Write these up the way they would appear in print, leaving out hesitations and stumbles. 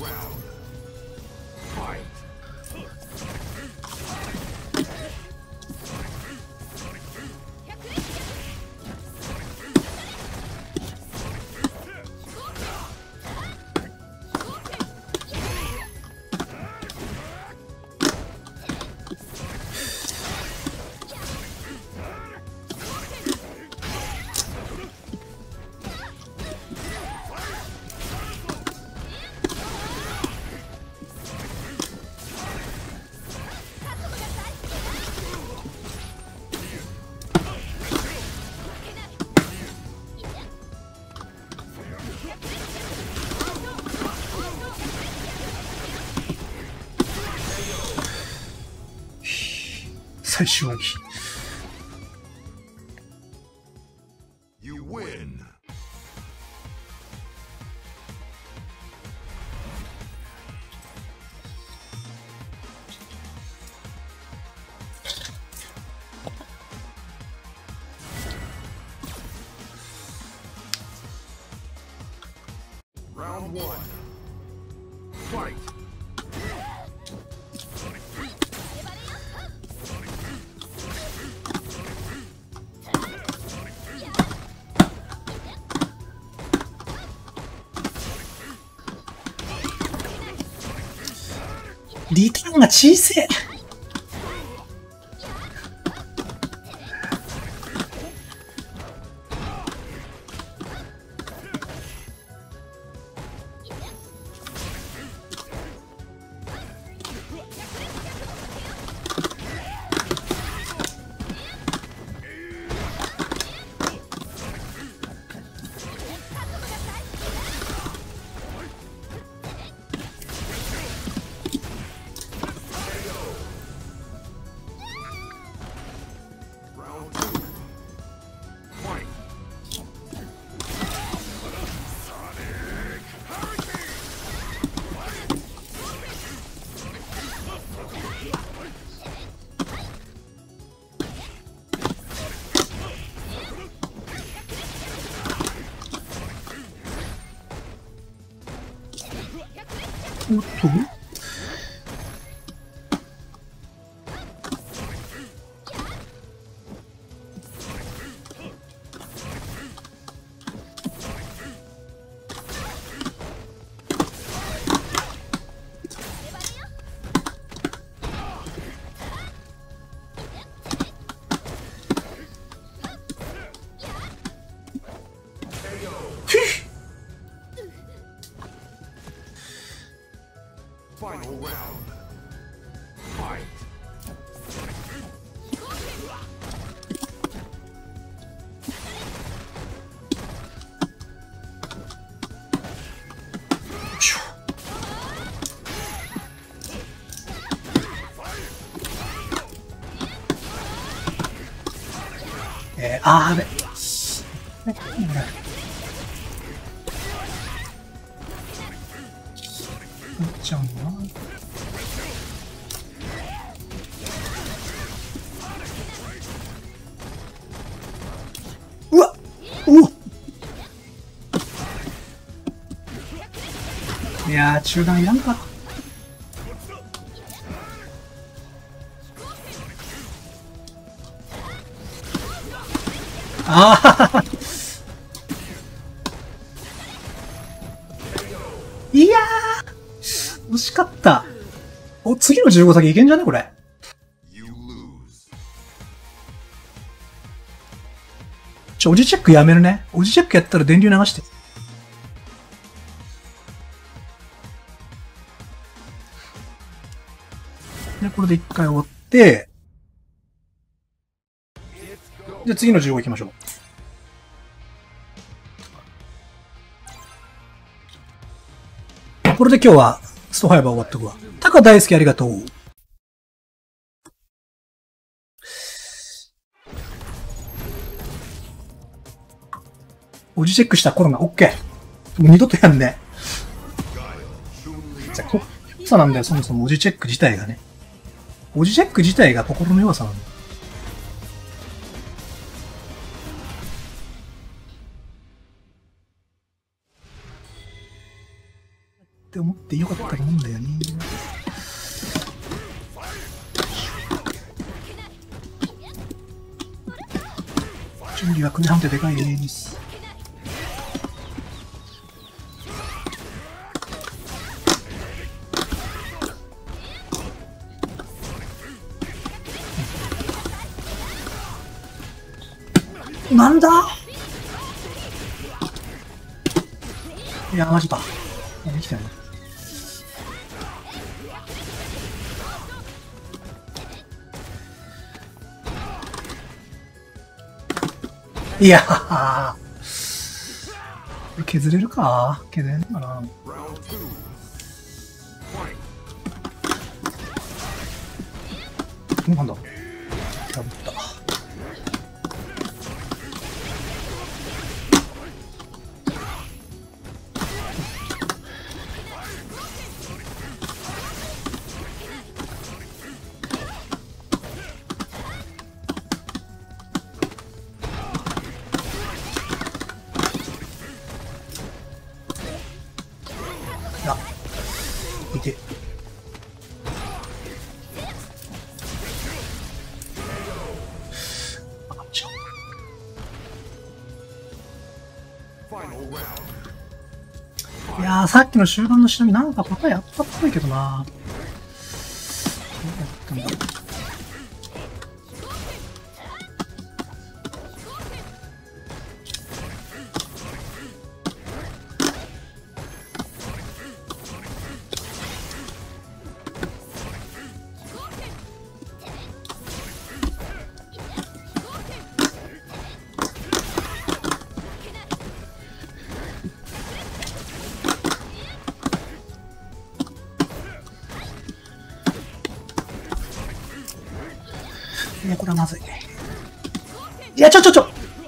最終話機。 Round one. Fight. リターンが小せえ。おっとあーべ。ちゃうな。うわっ、おっ。いやー、中断いらんか。ああいやー惜しかった。お、次の15先いけんじゃねこれ。おじチェックやめるね。おじチェックやったら電流流して。で、これで一回終わって、じゃあ次の15行きましょう。これで今日はストファイバー終わっとくわ。タカ大好きありがとう。おじチェックしたコロナ、オッケー。もう二度とやんね。じゃあ、こ良さなんだよ、そもそもおじチェック自体がね。おじチェック自体が心の弱さなんだよ。 って思ってよかったと思うんだよね。準備は国判定でかいです。なんだいや、マジか。できたよね。いやー、これ削れるか削れんのかな。なんだ破った。いて。いやー、さっきの終盤の忍びなんか答えあったっぽいけどな。どうやったんだろう。いや、これはまずい。いや、ちょ。よ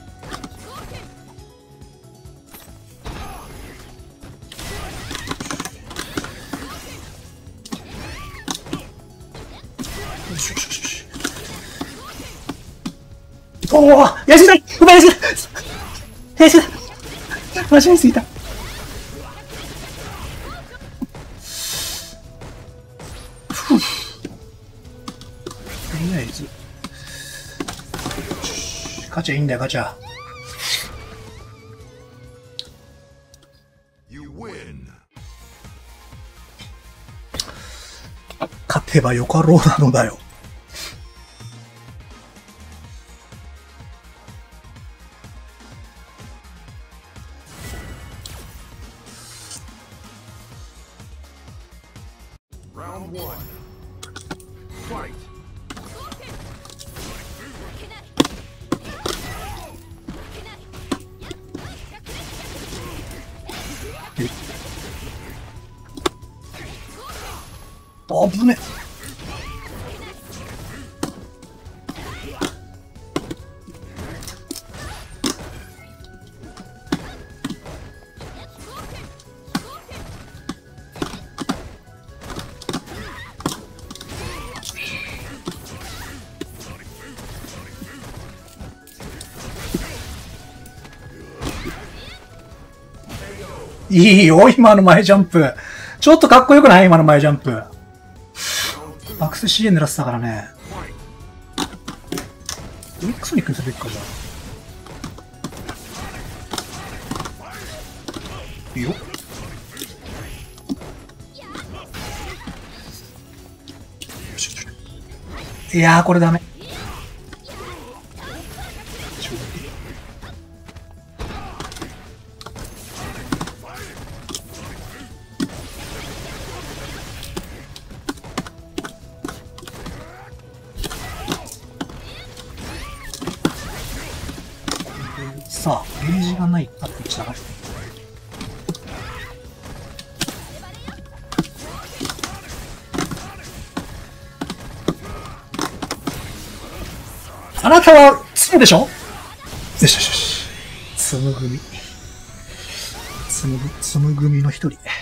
し。おー、やりすぎた。ごめん、やりすぎた。やりすぎた。間違いすぎた。ふぅ。とりあえず。ガチャいいんだよ、ガチャ。勝てばよかろうなのだよ。危ね。いいよ、今の前ジャンプ。ちょっとかっこよくない今の前ジャンプ。アクセ CA 狙ってたからね。ウィックソニックにするべきか、じゃあ。いいよ。いやー、これダメ。さあ、ゲージがないかって言っちゃう。あなたは、積むでしょ？よし。積む組の一人。